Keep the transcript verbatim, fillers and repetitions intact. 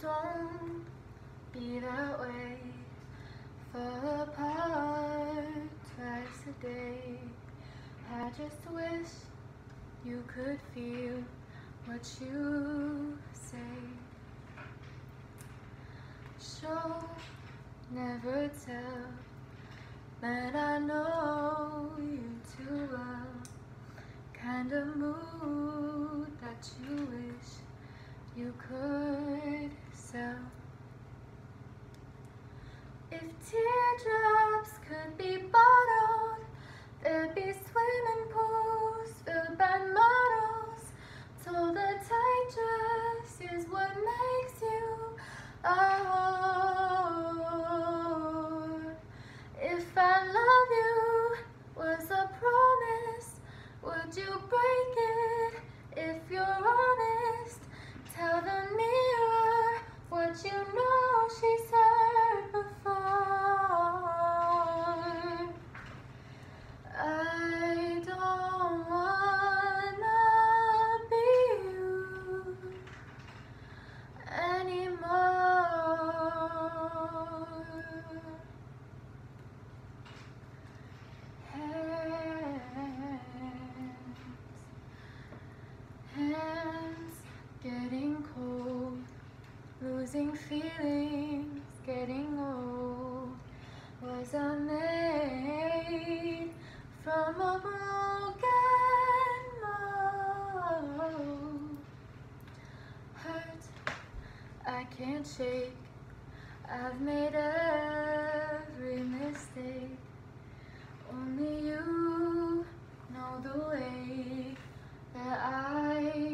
Don't be that way. Fall apart twice a day. I just wish you could feel what you say. Show, never tell, but I know you too well. Kind of mood that you wish you could sell. If teardrops could be bottled, there'd be swimming pools filled by models. Told the tight dress is what makes you a whore. If I love you was a promise, would you break it if you're honest? Tell the mirror what you know she's heard before. I don't wanna be you anymore. Hands getting cold, losing feelings, getting old. Was I made from a broken mold? Hurt, I can't shake. I've made every mistake. Only you know the way that I